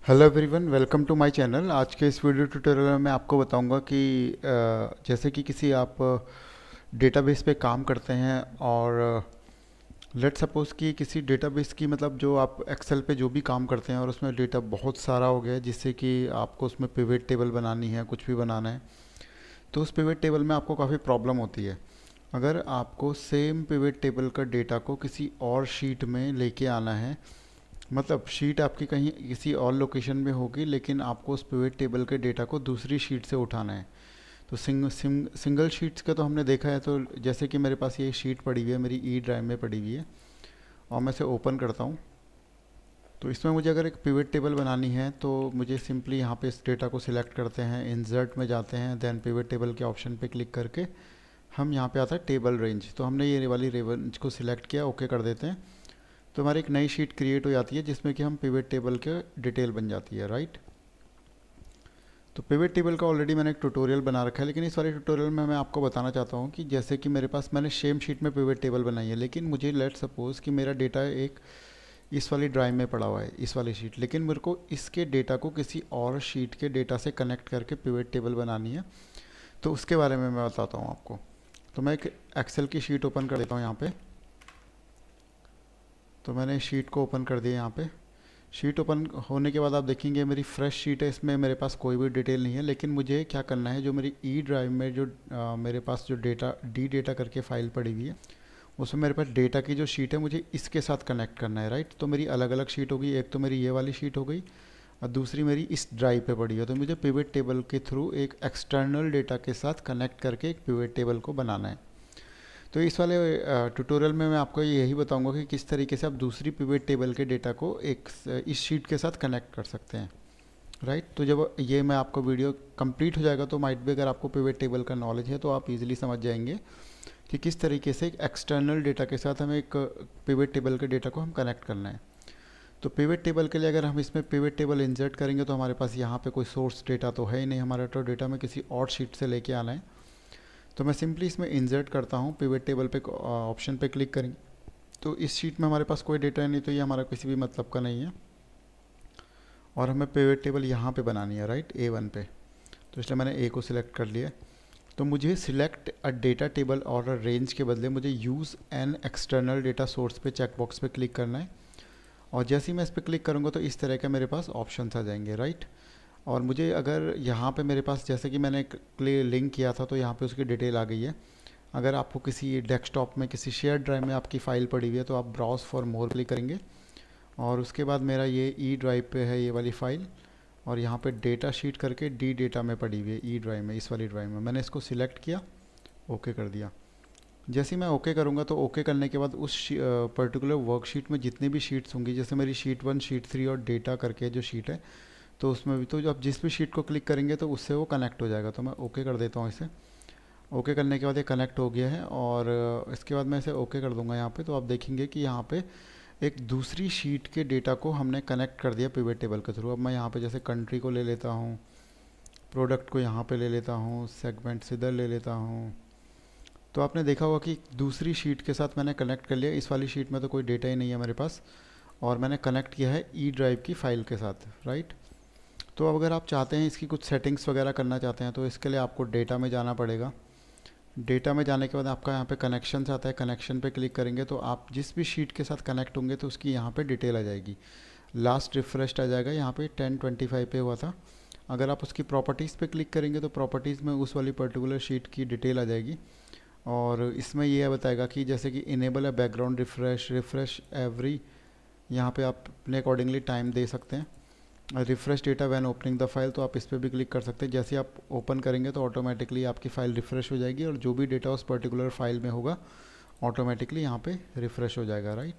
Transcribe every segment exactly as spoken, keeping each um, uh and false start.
Hello everyone, welcome to my channel. आज के इस वीडियो ट्यूटोरियल में मैं आपको बताऊंगा कि अ, जैसे कि किसी आप डेटाबेस पे काम करते हैं और लेट सपोज कि किसी डेटाबेस की मतलब जो आप एक्सेल पे जो भी काम करते हैं और उसमें डेटा बहुत सारा हो गया है, जिससे कि आपको उसमें पिवट टेबल बनानी है, कुछ भी बनाना है, तो उस पिवट टेबल में आपको काफ़ी प्रॉब्लम होती है। अगर आपको सेम पिवट टेबल का डेटा को किसी और शीट में लेके आना है, मतलब शीट आपकी कहीं किसी और लोकेशन में होगी लेकिन आपको उस पिवट टेबल के डेटा को दूसरी शीट से उठाना है। तो सिंग, सिंग, सिंगल शीट्स का तो हमने देखा है। तो जैसे कि मेरे पास ये शीट पड़ी हुई है, मेरी ई ड्राइव में पड़ी हुई है, और मैं इसे ओपन करता हूँ। तो इसमें मुझे अगर एक पिवट टेबल बनानी है तो मुझे सिंपली यहाँ पे इस डेटा को सिलेक्ट करते हैं, इंसर्ट में जाते हैं, देन पिवट टेबल के ऑप्शन पे क्लिक करके हम यहाँ पे आता है टेबल रेंज। तो हमने ये वाली रेंज को सिलेक्ट किया, ओके कर देते हैं। तो हमारी एक नई शीट क्रिएट हो जाती है जिसमें कि हम पिवट टेबल के डिटेल बन जाती है, राइट। तो पिवट टेबल का ऑलरेडी मैंने एक ट्यूटोरियल बना रखा है, लेकिन इस वाले ट्यूटोरियल में मैं आपको बताना चाहता हूँ कि जैसे कि मेरे पास मैंने सेम शीट में पिवट टेबल बनाई है, लेकिन मुझे लेट सपोज कि मेरा डेटा एक इस वाली ड्राइव में पड़ा हुआ है, इस वाली शीट, लेकिन मेरे को इसके डेटा को किसी और शीट के डेटा से कनेक्ट करके पिवट टेबल बनानी है। तो उसके बारे में मैं बताता हूँ आपको। तो मैं एक एक्सेल की शीट ओपन कर देता हूँ यहाँ पे। तो मैंने शीट को ओपन कर दिया यहाँ पे। शीट ओपन होने के बाद आप देखेंगे मेरी फ्रेश शीट है, इसमें मेरे पास कोई भी डिटेल नहीं है, लेकिन मुझे क्या करना है, जो मेरी ई ड्राइव में जो आ, मेरे पास जो डेटा डी डेटा करके फाइल पड़ी हुई है, उसमें मेरे पास डेटा की जो शीट है मुझे इसके साथ कनेक्ट करना है, राइट। तो मेरी अलग अलग शीट होगी, एक तो मेरी ये वाली शीट हो गई और दूसरी मेरी इस ड्राइव पे पड़ी है। तो मुझे पिवट टेबल के थ्रू एक एक्सटर्नल डेटा के साथ कनेक्ट करके एक पिवट टेबल को बनाना है। तो इस वाले ट्यूटोरियल में मैं आपको यही बताऊंगा कि किस तरीके से आप दूसरी पिवट टेबल के डेटा को एक इस शीट के साथ कनेक्ट कर सकते हैं, राइट। तो जब ये मैं आपको वीडियो कंप्लीट हो जाएगा तो माइट भी अगर आपको पिवट टेबल का नॉलेज है तो आप इजीली समझ जाएंगे कि किस तरीके से एक एक्सटर्नल डेटा के साथ हमें एक पिवट टेबल के डेटा को हम कनेक्ट करना है। तो पिवट टेबल के लिए अगर हम इसमें पिवट टेबल इंसर्ट करेंगे तो हमारे पास यहाँ पे कोई सोर्स डेटा तो है ही नहीं, हमारा तो डेटा में किसी और शीट से लेके आना है। तो मैं सिंपली इसमें इंसर्ट करता हूँ, पिवट टेबल पे ऑप्शन पे क्लिक करेंगे तो इस शीट में हमारे पास कोई डेटा है नहीं, तो ये हमारा किसी भी मतलब का नहीं है और हमें पिवट टेबल यहाँ पे बनानी है, राइट, ए वन पे। तो इसलिए मैंने ए को सिलेक्ट कर लिया। तो मुझे सिलेक्ट अ डेटा टेबल और अ रेंज के बदले मुझे use an external data source पे चेक बॉक्स पे क्लिक करना है, और जैसे ही मैं इस पर क्लिक करूँगा तो इस तरह के मेरे पास ऑप्शन आ जाएंगे, राइट। और मुझे अगर यहाँ पे मेरे पास जैसे कि मैंने लिंक किया था तो यहाँ पे उसकी डिटेल आ गई है। अगर आपको किसी डेस्कटॉप में किसी शेयर ड्राइव में आपकी फ़ाइल पड़ी हुई है तो आप ब्राउज फॉर मोर क्लिक करेंगे और उसके बाद मेरा ये ई ड्राइव पे है ये वाली फ़ाइल, और यहाँ पे डेटा शीट करके डी डेटा में पड़ी हुई है ई ड्राइव में, इस वाली ड्राइव में। मैंने इसको सिलेक्ट किया, ओके कर दिया। जैसे ही मैं ओके करूँगा तो ओके करने के बाद उस पर्टिकुलर वर्कशीट में जितनी भी शीट्स होंगी, जैसे मेरी शीट वन, शीट थ्री और डेटा करके जो शीट है, तो उसमें भी तो जो आप जिस भी शीट को क्लिक करेंगे तो उससे वो कनेक्ट हो जाएगा। तो मैं ओके कर देता हूँ इसे। ओके करने के बाद ये कनेक्ट हो गया है और इसके बाद मैं इसे ओके कर दूंगा यहाँ पे। तो आप देखेंगे कि यहाँ पे एक दूसरी शीट के डेटा को हमने कनेक्ट कर दिया पिवट टेबल के थ्रू। अब मैं यहाँ पे जैसे कंट्री को ले लेता हूँ, प्रोडक्ट को यहाँ पे ले लेता हूँ, सेगमेंट्स इधर ले लेता हूँ। तो आपने देखा होगा कि दूसरी शीट के साथ मैंने कनेक्ट कर लिया। इस वाली शीट में तो कोई डेटा ही नहीं है मेरे पास और मैंने कनेक्ट किया है ई ड्राइव की फ़ाइल के साथ, राइट। तो अब अगर आप चाहते हैं इसकी कुछ सेटिंग्स वगैरह करना चाहते हैं तो इसके लिए आपको डेटा में जाना पड़ेगा। डेटा में जाने के बाद आपका यहाँ पे कनेक्शन आता है, कनेक्शन पे क्लिक करेंगे तो आप जिस भी शीट के साथ कनेक्ट होंगे तो उसकी यहाँ पे डिटेल आ जाएगी। लास्ट रिफ्रेश्ड आ जाएगा, यहाँ पे टेन ट्वेंटी फाइव पे हुआ था। अगर आप उसकी प्रॉपर्टीज़ पे क्लिक करेंगे तो प्रॉपर्टीज़ में उस वाली पर्टिकुलर शीट की डिटेल आ जाएगी और इसमें ये बताएगा कि जैसे कि इनेबल है बैकग्राउंड रिफ्रेश, रिफ्रेश एवरी, यहाँ पे आप अपने अकॉर्डिंगली टाइम दे सकते हैं। Refresh data when opening the file, तो आप इस पर भी क्लिक कर सकते हैं। जैसे आप ओपन करेंगे तो ऑटोमेटिकली आपकी फ़ाइल रिफ्रेश हो जाएगी और जो भी डेटा उस पर्टिकुलर फाइल में होगा ऑटोमेटिकली यहाँ पे रिफ्रेश हो जाएगा, राइट।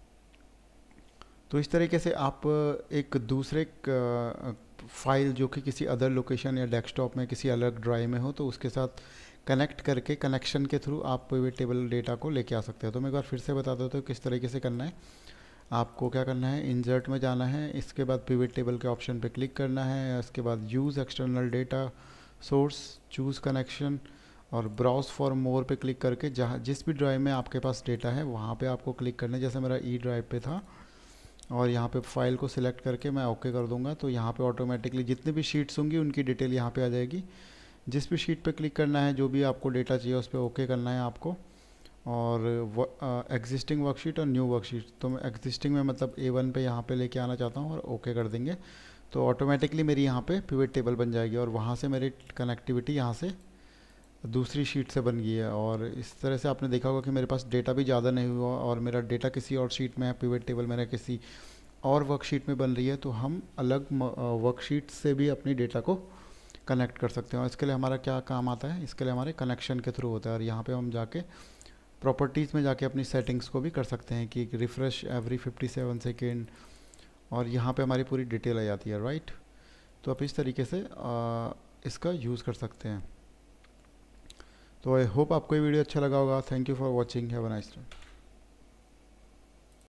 तो इस तरीके से आप एक दूसरे फाइल जो कि किसी अदर लोकेशन या डेस्कटॉप में किसी अलग ड्राइव में हो तो उसके साथ कनेक्ट करके कनेक्शन के थ्रू आप पिवट टेबल डेटा को लेके आ सकते हो। तो मैं एक बार फिर से बता देता हूँ किस तरीके से करना है। आपको क्या करना है, इंसर्ट में जाना है, इसके बाद पिवट टेबल के ऑप्शन पे क्लिक करना है, इसके बाद use external data source, choose connection और ब्राउज फॉर मोर पे क्लिक करके जहाँ जिस भी ड्राइव में आपके पास डेटा है वहाँ पे आपको क्लिक करना है। जैसे मेरा ई ड्राइव पे था और यहाँ पे फाइल को सिलेक्ट करके मैं ओके कर दूंगा, तो यहाँ पे ऑटोमेटिकली जितनी भी शीट्स होंगी उनकी डिटेल यहाँ पे आ जाएगी। जिस भी शीट पे क्लिक करना है, जो भी आपको डेटा चाहिए उस पर ओके करना है आपको। और एग्जिस्टिंग वर्कशीट और न्यू वर्कशीट, तो मैं एग्जिस्टिंग में मतलब ए वन पे यहाँ पे लेके आना चाहता हूँ और ओके कर देंगे, तो ऑटोमेटिकली मेरी यहाँ पे पिवट टेबल बन जाएगी और वहाँ से मेरी कनेक्टिविटी यहाँ से दूसरी शीट से बन गई है। और इस तरह से आपने देखा होगा कि मेरे पास डेटा भी ज़्यादा नहीं हुआ और मेरा डेटा किसी और शीट में है, पिवट टेबल मेरा किसी और वर्कशीट में बन रही है, तो हम अलग वर्कशीट से भी अपनी डेटा को कनेक्ट कर सकते हैं। और इसके लिए हमारा क्या काम आता है, इसके लिए हमारे कनेक्शन के थ्रू होता है। और यहाँ पे हम जाके प्रॉपर्टीज़ में जाके अपनी सेटिंग्स को भी कर सकते हैं कि refresh every fifty seven second, और यहाँ पे हमारी पूरी डिटेल आ जाती है, राइट। तो आप इस तरीके से आ, इसका यूज़ कर सकते हैं। तो आई होप आपको ये वीडियो अच्छा लगा होगा। Thank you for watching, have a nice day.